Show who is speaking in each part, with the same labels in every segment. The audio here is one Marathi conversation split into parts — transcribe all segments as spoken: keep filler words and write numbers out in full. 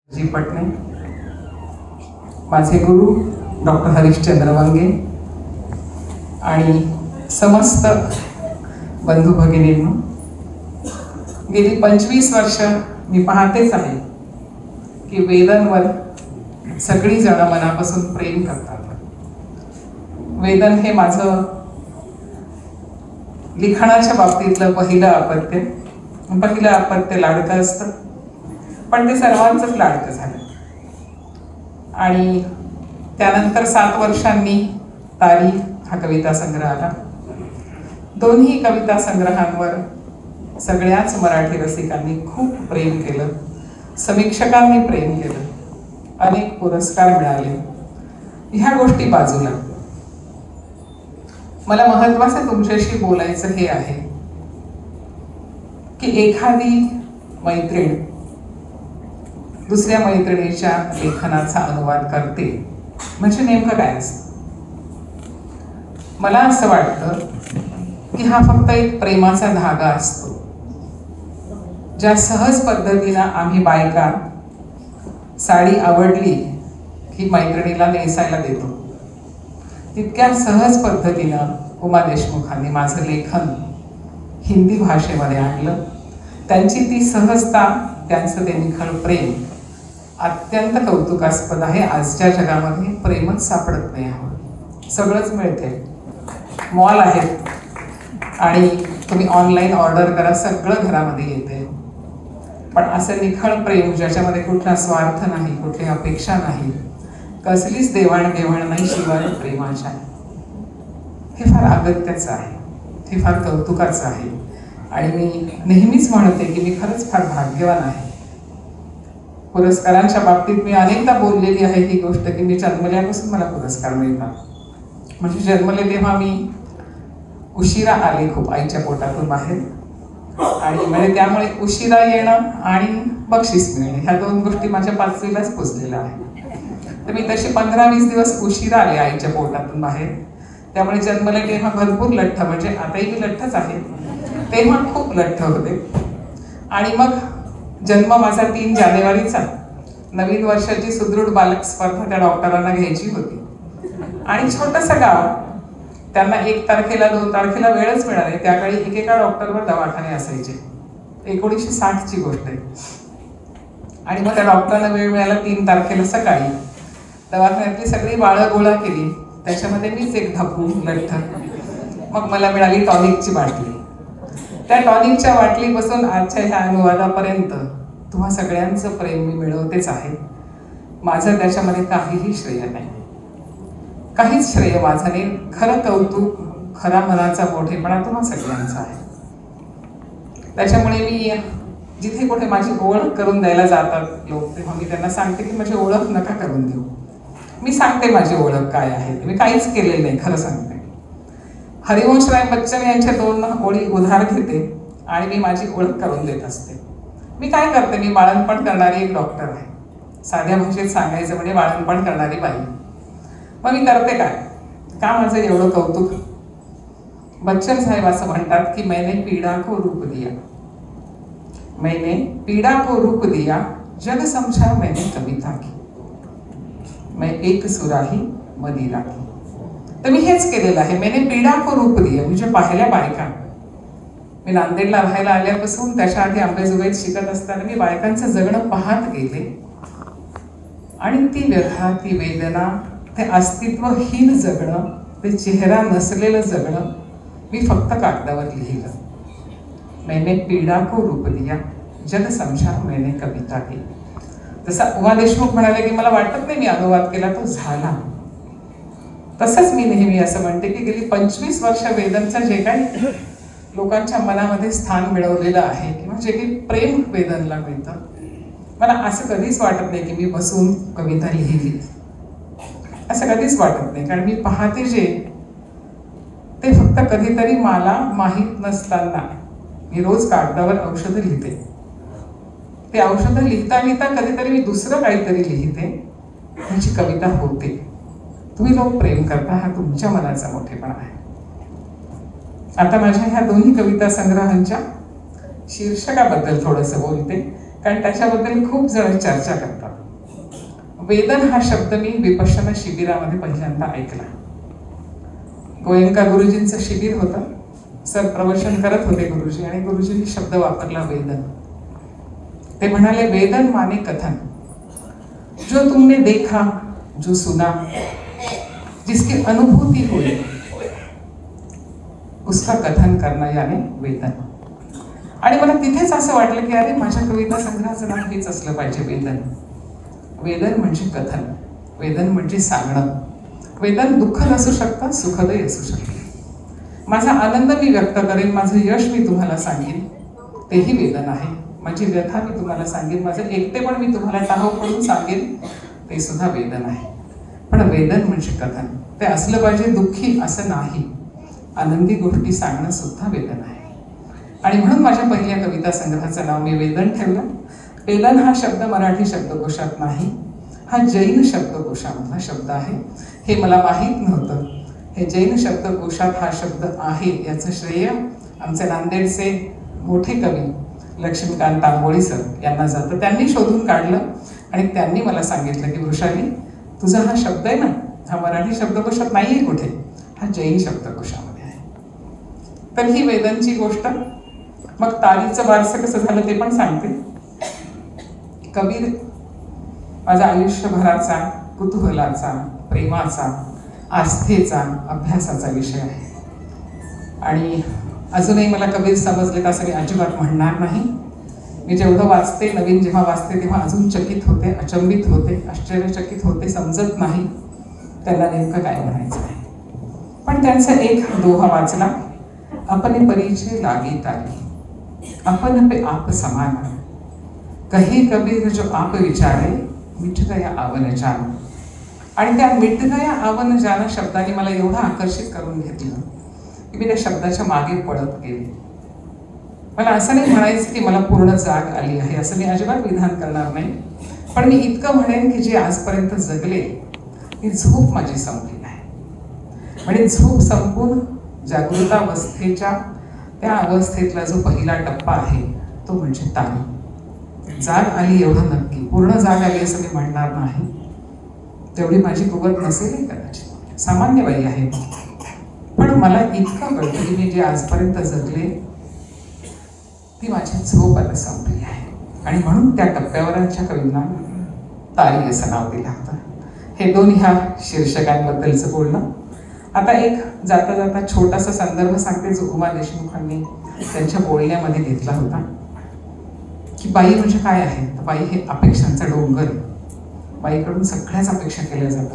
Speaker 1: जी पटणे, माझे गुरु डॉक्टर हरिश्चंद्र वंगे आणि समस्त बंधू भगिनींनो, गेली पंचवीस वर्ष मी पाहतेच आहे की वेदांवर सगळी जण मनापासून प्रेम करतात. वेदन हे माझं लिखाणाच्या बाबतीतलं पहिलं अपत्य. पहिलं अपत्य लाडकं असतं, पण ते सर्वांचंच लाडकं झालं. आणि त्यानंतर सात वर्षांनी तारी हा कविता संग्रह आला. दोन्ही कविता संग्रहांवर सगळ्याच मराठी रसिकांनी खूप प्रेम केलं, समीक्षकांनी प्रेम केलं, अनेक पुरस्कार मिळाले. ह्या गोष्टी बाजूला, मला महत्त्वाचं तुमच्याशी बोलायचं हे आहे की एखादी मैत्रीण दुसऱ्या मैत्रिणीच्या लेखनाचा अनुवाद करते म्हणजे नेमकं काय असतं. मला असं वाटतं की हा फक्त एक प्रेमाचा धागा असतो, ज्या सहज पद्धतीनं आम्ही बायका साडी आवडली की मैत्रिणीला नेसायला देतो, तितक्या सहज पद्धतीनं उमा देशमुखांनी माझं लेखन हिंदी भाषेमध्ये आणलं. त्यांची ती सहजता, त्यांचं ते निखळ प्रेम अत्यंत कौतुकास्पद आहे. आजच्या जगामध्ये प्रेमच सापडत नाही आहे, सगळंच मिळते, मॉल आहेत आणि तुम्ही ऑनलाईन ऑर्डर करा, सगळं घरामध्ये येते. पण असं निखळ प्रेम ज्याच्यामध्ये कुठला स्वार्थ नाही, कुठली अपेक्षा नाही, कसलीच देवाणघेवाण नाही शिवाय प्रेमाच्या, हे फार अगत्याचं आहे, हे फार कौतुकाचं आहे. आणि मी नेहमीच म्हणते की मी खरंच फार भाग्यवान आहे. पुरस्कारांच्या बाबतीत मी अनेकदा बोललेली आहे ही गोष्ट की मी जन्मल्यापासून मला पुरस्कार मिळतात. म्हणजे जन्मले तेव्हा मी उशिरा आले खूप आईच्या पोटातून बाहेर, आणि म्हणजे त्यामुळे उशिरा येणं आणि बक्षीस मिळणे ह्या दोन गोष्टी माझ्या पाचवीलाच पोचलेल्या आहेत. तर मी तसे पंधरा वीस दिवस उशिरा आले आईच्या पोटातून बाहेर. त्यामुळे जन्मले तेव्हा भरपूर लठ्ठ, म्हणजे आताही मी लठ्ठच आहे, तेव्हा खूप लठ्ठ होते. आणि मग जन्म माझा तीन जानेवारीचा, नवीन वर्षाची सुदृढ बालक स्पर्धा त्या डॉक्टरांना घ्यायची होती. आणि छोटंसं गाव, त्यांना एक तारखेला दोन तारखेला वेळच मिळाली. त्याकाळी एकेका डॉक्टरवर दवाखाने असायचे, एकोणीसशे साठची गोष्ट आहे. आणि मग त्या डॉक्टरांना वेळ मिळाला तीन तारखेला सकाळी. दवाखान्यातली सगळी बाळं गोळा केली, त्याच्यामध्ये मीच एक धापू लठ्ठ. मग मला मिळाली टॉनिकची बाटली. त्या टॉनिकच्या बाटलीपासून आजच्या ह्या अनुवादापर्यंत तुम्हा सगळ्यांचं प्रेम मी मिळवतेच आहे. माझं त्याच्यामध्ये काहीही श्रेय नाही, काहीच श्रेय माझं नाही. खरं कौतुक, खरा मनाचा मोठेपणा तुम्हा सगळ्यांचा आहे. त्याच्यामुळे मी जिथे कुठे माझी ओळख करून द्यायला जातात लोक, तेव्हा मी त्यांना सांगते की माझी ओळख नका करून देऊ. मी सांगते माझी ओळख काय आहे, मी काहीच केलेलं नाही, खरं सांगते. हरिवंशराय बच्चन यांच्या दोन ओळी उधार घेते आणि मी माझी ओळख करून देत असते. मी काय करते, मी बाळणपण करणारी एक डॉक्टर आहे, साध्या भाषेत सांगायचं म्हणजे बाळणपण करणारी बाई. मग मी करते काय, का माझं एवढं कौतुक. बच्चन साहेब असं म्हणतात की मैंने पीडा को रूप दिया, मैंने पीडा को रूप दिया, जग समझा मैंने कविता की, मैं एक सुराही मदिरा की. तर मी हेच केलेलं आहे, मैंने पीडा को रूप दिया. म्हणजे पाहिल्या बायका, मी नांदेडला राहायला आल्यापासून त्याच्या आधी अंबेजोगाईत शिकत असताना मी बायकांचं जगणं पाहत गेले. आणि ती व्यथा, ती वेदना, ते अस्तित्वहीन जगणं, ते चेहरा नसलेलं जगणं मी फक्त कागदावर लिहिलं. मैंने पीडा को रूप दिया, जग समझा मैंने कविता की. तसा उमा देशमुख म्हणाले की मला वाटत नाही मी अनुवाद केला, तो झाला. तसंच मी नेहमी असं म्हणते की गेली पंचवीस वर्ष वेदनचं जे काही लोकांच्या मनामध्ये स्थान मिळवलेलं आहे, किंवा जे काही प्रेम वेदनला मिळतं, मला असं कधीच वाटत नाही की मी बसून कविता लिहिली, असं कधीच वाटत नाही. कारण मी पाहते जे ते फक्त कधीतरी मला माहीत नसताना मी रोज कागदावर औषधं लिहिते. ते औषधं लिहिता लिहिता कधीतरी मी दुसरं काहीतरी लिहिते, म्हणजे कविता होते. तुम्ही लोक प्रेम करता, हा तुमच्या मनाचा मोठेपणा आहे. आता माझ्या ह्या दोन्ही कविता संग्रहांच्या शीर्षकाबद्दल थोडंसं बोलते, कारण त्याच्याबद्दल खूप जण चर्चा करतात. वेदन हा शब्द मी विपश्यना शिबिरामध्ये पहिल्यांदा ऐकला. गोयंका गुरुजींचं शिबिर होतं, सर प्रवचन करत होते गुरुजी, आणि गुरुजींनी शब्द वापरला वेदन. ते म्हणाले, वेदन माने कथन, जो तुमने देखा, जो सुना, जिसकी अनुभूति हुई, उसका कथन करना यानी वेदन. आणि मला तिथेच असं वाटलं की अरे माझ्या कविता संग्रहाचं नाव हेच असलं पाहिजे, वेदन. वेदन म्हणजे कथन, वेदन म्हणजे सांगणं. वेदन दुःखद असू शकतं, सुखदही असू शकतं. माझा आनंद मी व्यक्त करेन, माझं यश मी तुम्हाला सांगेन, तेही वेदन आहे. माझी व्यथा मी तुम्हाला सांगेन, माझं एकटेपण मी तुम्हाला टाहो पडून सांगेन, ते सुद्धा वेदन आहे. पण वेदन म्हणजे कथन, ते असलं पाहिजे दुःखी असं नाही. आनंदी गोष्टी सांगणं सुद्धा वेदन आहे. आणि म्हणून माझ्या पहिल्या कविता संग्रहाचं नाव मी वेदन ठेवलं. वेदन हा शब्द मराठी शब्दकोशात नाही, हा जैन शब्दकोशामधला शब्द आहे. हे मला माहीत नव्हतं. हे जैन शब्दकोशात हा शब्द आहे याचं श्रेय आमचे नांदेडचे मोठे कवी लक्ष्मीकांत तांबोळी सर यांना जातं. त्यांनी शोधून काढलं आणि त्यांनी मला सांगितलं की वृषाली, तुझा हा शब्द आहे ना, हा मराठी शब्दकोशात नाही आहे कुठे, हा जैन शब्दकोशामध्ये आहे. तर ही वेदनची गोष्ट. मग तारीचं वारसं कसं झालं ते पण सांगते. कबीर माझ्या आयुष्यभराचा, कुतूहलाचा, प्रेमाचा, आस्थेचा, अभ्यासाचा विषय आहे. आणि अजूनही मला कबीर समजले असं मी अजिबात म्हणणार नाही. मी जेवढं वाचते, नवीन जेव्हा वाचते तेव्हा अजून चकित होते, अचंबित होते, आश्चर्यचकित होते. समजत नाही त्यांना नेमकं काय म्हणायचं आहे. पण त्यांचा एक दोहा वाचला, अपने परिचय लागी ताली, अपन पे आप समान, कही कबीर जो आप विचारे, मिट गया आवन जान. आणि त्या मिट गया आवन जान शब्दाने मला एवढं आकर्षित करून घेतलं की मी त्या शब्दाच्या मागे पळत गेले. मला असं नाही म्हणायचं की मला पूर्ण जाग आली आहे, असं मी अजिबात विधान करणार नाही. पण मी इतकं म्हणेन की जे आजपर्यंत जगले ती झोप माझी संपली आहे. म्हणजे झोप संपून जागृतावस्थेच्या त्या अवस्थेतला जो पहिला टप्पा आहे तो म्हणजे तारी. जाग आली एवढं नक्की, पूर्ण जाग आली असं मी म्हणणार नाही. तेवढी माझी कुवत नसेल कदाचित, सामान्य बाई आहे. पण मला इतकं कळतं की मी जे आजपर्यंत जगले ती माझी झोप आता संपली आहे. आणि म्हणून त्या टप्प्यावरच्या कवींना तारी असं नाव दिलं होतं. हे दोन ह्या शीर्षकांबद्दलचं बोलणं. आता एक जाता जाता छोटासा संदर्भ सांगते जो उमा देशमुखांनी त्यांच्या बोलण्यामध्ये घेतला होता की बाई म्हणजे काय आहे. तर बाई हे अपेक्षांचा डोंगर आहे. बाईकडून सगळ्याच अपेक्षा केल्या जातात.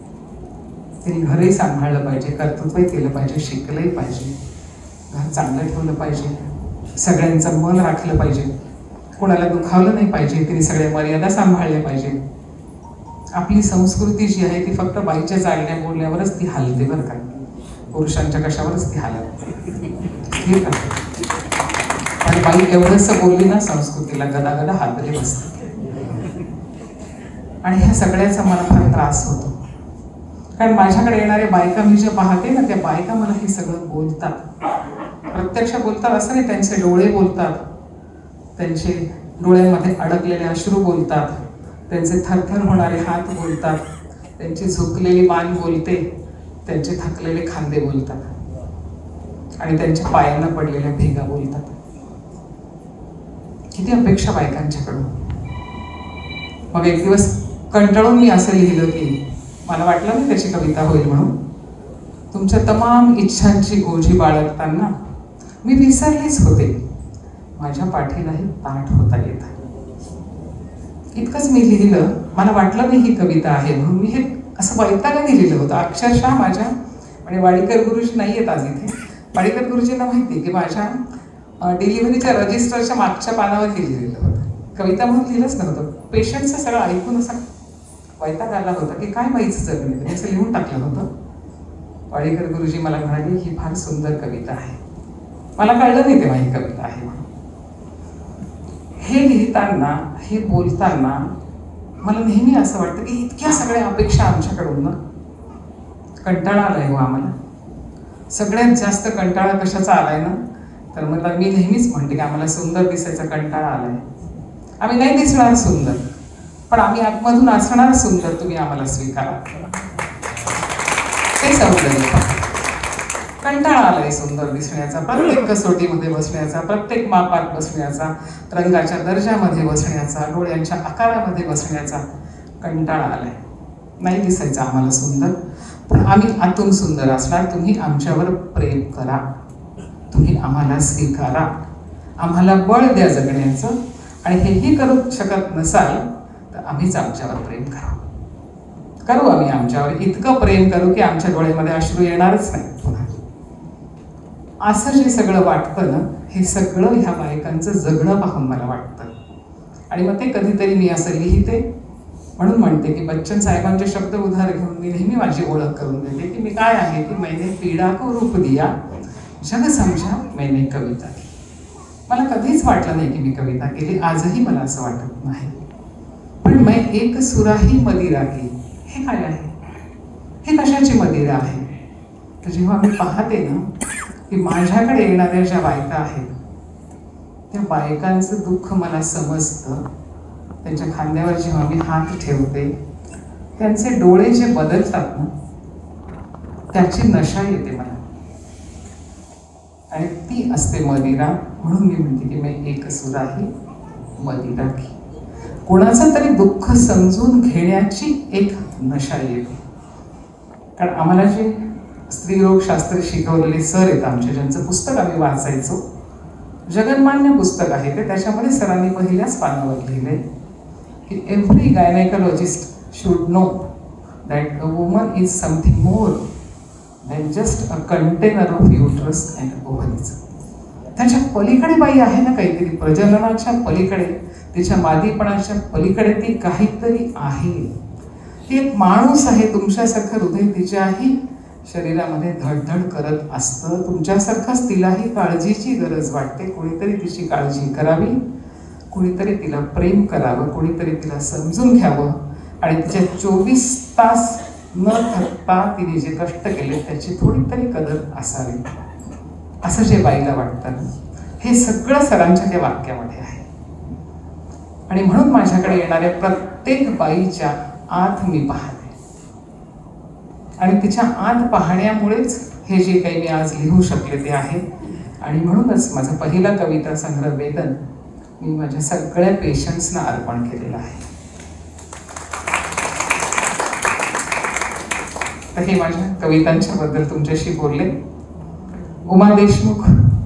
Speaker 1: तिने घरही सांभाळलं पाहिजे, कर्तृत्वही केलं पाहिजे, शिकलंही पाहिजे, घर चांगलं ठेवलं पाहिजे, सगळ्यांचं मन राखलं पाहिजे, कोणाला दुखावलं नाही पाहिजे, तिने सगळ्या मर्यादा सांभाळल्या पाहिजे. आपली संस्कृती जी आहे ती फक्त बाईच्या चालण्या बोलण्यावरच ती हलते बरं का, पुरुषांच्या कशावरच ती हलत ठीक आहे. पण बाई एवढंसं बोलली ना संस्कृतीला गदागदा हातले बसते. आणि ह्या सगळ्याचा मला फार त्रास होतो. कारण माझ्याकडे येणाऱ्या बायका मी ज्या पाहते ना त्या बायका मला हे सगळं बोलतात, प्रत्यक्ष बोलतात असं नाही, त्यांचे डोळे बोलतात, त्यांचे डोळ्यांमध्ये अडकलेले अश्रू बोलतात, त्यांचे थरथर होणारे हात बोलतात, त्यांची झुकलेली मान बोलते, त्यांचे थकलेले खांदे बोलतात आणि त्यांच्या पायांना पडलेल्या भेगा बोलतात. किती अपेक्षा बायकांच्याकडून. मग एक दिवस कंटाळून मी असं लिहिलं की मला वाटलं नाही त्याची कविता होईल म्हणून. तुमच्या तमाम इच्छांची ओझी बाळगताना मी विसरलेच होते, माझ्या पाठीलाही ताठ होता येत. इतकंच मी लिहिलं. मला वाटलं नाही ही कविता आहे म्हणून मी हे असं वैतागाने लिहिलं होतं. अक्षरशः माझ्या म्हणजे वाडीकर गुरुजी नाही आहेत आज इथे. वाडीकर गुरुजींना माहिती की माझ्या डिलिव्हरीच्या रजिस्टरच्या मागच्या पानावर हे लिहिलेलं होतं. कविता म्हणून लिहिलंच नव्हतं. पेशंटचं सगळं ऐकून असा वैताग आला होता की काय बाईचं जगणं, असं लिहून टाकलं होतं. वाडीकर गुरुजी मला म्हणाले ही फार सुंदर कविता आहे. मला कळलं नाही तेव्हा ही कविता आहे म्हणून. हे लिहिताना, हे बोलताना मला नेहमी असं वाटतं की इतक्या सगळ्या अपेक्षा आमच्याकडून ना कंटाळा आलाय हो आम्हाला. सगळ्यात जास्त कंटाळा कशाचा आलाय ना, तर मला मी नेहमीच म्हणते की आम्हाला सुंदर दिसायचा कंटाळा आलाय. आम्ही नाही दिसणार सुंदर, पण आम्ही आतमधून असणार सुंदर, तुम्ही आम्हाला स्वीकारा. ते सौंदर्य कंटाळा आलाय सुंदर दिसण्याचा, प्रत्येक कसोटीमध्ये बसण्याचा, प्रत्येक मापात बसण्याचा, रंगाच्या दर्जामध्ये बसण्याचा, डोळ्यांच्या आकारामध्ये बसण्याचा कंटाळा आलाय. नाही दिसायचं आम्हाला सुंदर, पण आम्ही आतून सुंदर असणार. तुम्ही आमच्यावर प्रेम करा, तुम्ही आम्हाला स्वीकारा, आम्हाला बळ द्या जगण्याचं. आणि हेही करू शकत नसाल तर आम्हीच आमच्यावर प्रेम करू करू आम्ही आमच्यावर इतकं प्रेम करू की आमच्या डोळ्यामध्ये अश्रू येणारच नाही पुन्हा. असं जे सगळं वाटतं ना, हे सगळं ह्या बायकांचं जगणं पाहून मला वाटतं. आणि मग ते कधीतरी मी असं लिहिते, म्हणून म्हणते की बच्चन साहेबांचे शब्द उधार घेऊन मी नेहमी माझी ओळख करून देते की मी काय आहे, की मैंने पीडा को रूप दिया, जग समजा मैंने कविता की. मला कधीच वाटलं नाही की मी कविता केली, आजही मला असं वाटत नाही. पण मैं एक सुराही मदिरा की, हे काय आहे, हे कशाची मदिरा आहे. तर जेव्हा मी पाहते ना की माझ्याकडे येणाऱ्या ज्या बायका आहेत त्या बायकांचं दुःख मला समजतं. त्यांच्या खांद्यावर जेव्हा मी हात ठेवते, त्यांचे डोळे जे बदलतात ना, त्याची नशा येते मला, आणि ती असते मदिरा. म्हणून मी म्हणते की मी एक सुराही मदिरा की. कोणाचं तरी दुःख समजून घेण्याची एक नशा येते. कारण आम्हाला जे स्त्रीरोगशास्त्र शिकवलेले सर आहेत आमचे, ज्यांचं पुस्तक आम्ही वाचायचो, जगन्मान्य पुस्तक आहे ते, त्याच्यामध्ये सरांनी पहिल्याच पानावर लिहिले की every gynaecologist should know that a woman is something more than just a container of uterus and ovaries. त्याच्या पलीकडे बाई आहे ना काहीतरी, प्रजननाच्या पलीकडे, तिच्या मादीपणाच्या पलीकडे ती काहीतरी आहे. ती एक माणूस आहे, तुमच्यासारखं हृदय तिच्याही शरीरामध्ये धडधड करत असतं. तुमच्यासारखंच तिलाही काळजीची गरज वाटते. कोणीतरी तिची काळजी करावी, कोणीतरी तिला प्रेम करावं, कोणीतरी तिला समजून घ्यावं, आणि तिच्या चोवीस तास न थकता तिने जे कष्ट केले त्याची थोडी तरी कदर असावी, असं जे बाईला वाटतं. हे सगळं सरांच्या त्या वाक्यामध्ये आहे. आणि म्हणून माझ्याकडे येणाऱ्या प्रत्येक बाईच्या आत मी पाहते, आणि तिच्या आत पाहण्यामुळेच हे जे काही मी आज लिहू शकले ते आहे. आणि म्हणूनच माझा पहिला कविता संग्रह वेदन मी माझ्या सगळ्या पेशंट्सना अर्पण केलेला आहे. तर हे माझ्या कवितांच्या बद्दल तुमच्याशी बोलले. उमा देशमुख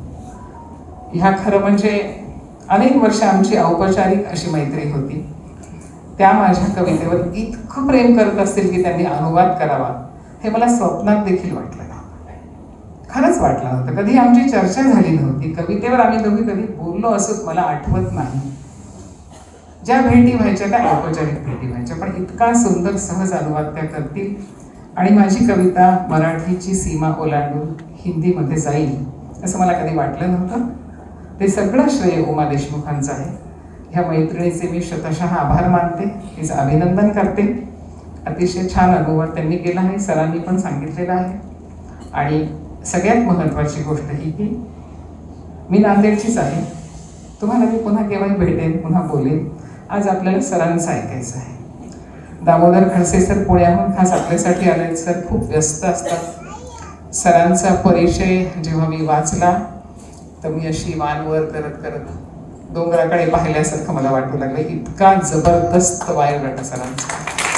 Speaker 1: ह्या खरं म्हणजे अनेक वर्ष आमची औपचारिक अशी मैत्री होती. त्या माझ्या कवितेवर इतकं प्रेम करत असतील की त्यांनी अनुवाद करावा, हे मला स्वप्नात देखील वाटलं नव्हतं. खरंच वाटलं नव्हतं. कधी आमची चर्चा झाली नव्हती. कवितेवर आम्ही दोघी कधी बोललो असं मला आठवत नाही. ज्या भेटी व्हायच्या त्या औपचारिक भेटी व्हायच्या, पण इतका सुंदर सहज अनुवाद त्या करतील आणि माझी कविता मराठीची सीमा ओलांडून हिंदीमध्ये जाईल असं मला कधी वाटलं नव्हतं. ते सगळं श्रेय उमा देशमुखांचं आहे. ह्या मैत्रिणीचे मी शतशः आभार मानते, तिचं अभिनंदन करते. अतिशय छान अनुवाद त्यांनी केला आहे, सरांनी पण सांगितलेलं आहे. आणि सगळ्यात महत्त्वाची गोष्ट ही की मी नांदेडचीच आहे. तुम्हाला मी पुन्हा केव्हाही भेटेन, पुन्हा बोलेन. आज आपल्याला सरांचं ऐकायचं आहे. दामोदर खडसे सर पुण्याहून खास आपल्यासाठी आले. सर खूप व्यस्त असतात. सरांचा परिचय जेव्हा मी वाचला तर मी अशी मानवर करत करत डोंगराकडे पाहिल्यासारखं मला वाटू लागलं. इतका जबरदस्त बायोडाटा सरांचा,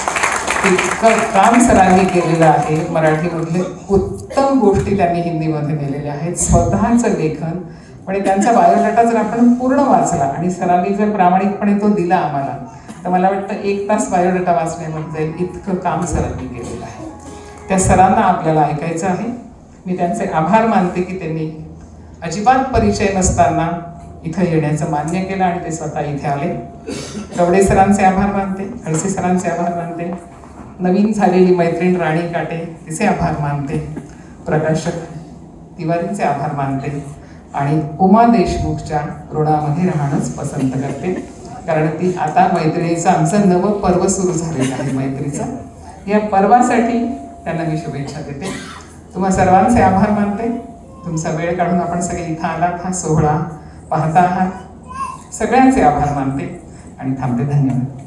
Speaker 1: इतकं काम सरांनी केलेलं आहे. मराठीमधले उत्तम गोष्टी त्यांनी हिंदीमध्ये नेलेल्या आहेत. स्वतःचं लेखन, पण त्यांचा बायोडाटा जर आपण पूर्ण वाचला आणि सरांनी जर प्रामाणिकपणे तो दिला आम्हाला, तर मला वाटतं एक तास बायोडाटा वाचण्यामध्ये जाईल. इतकं काम सरांनी केलेलं आहे. त्या सरांना आपल्याला ऐकायचं आहे. मी त्यांचे आभार मानते की त्यांनी अजिबात परिचय नसताना इथं येण्याचं मान्य केलं आणि ते स्वतः इथे आले. कवडे सरांचे आभार मानते, खडसे सरांचे आभार मानते. नवीन झालेली मैत्रीण राणी काटे तिचे आभार मानते. प्रकाशक तिवारींचे आभार मानते. आणि उमा देशमुखच्या ऋणामध्ये राहणंच पसंत करते, कारण ती आता मैत्रिणीचं आमचं नवं पर्व सुरू झालेलं आहे. मैत्रीचं या पर्वासाठी त्यांना मी शुभेच्छा देते. तुम्हा सर्वांचे आभार मानते. तुमचा वेळ काढून आपण सगळे इथं आलात, हा सोहळा पाहता आहात, सगळ्यांचे आभार मानते आणि थांबते. धन्यवाद.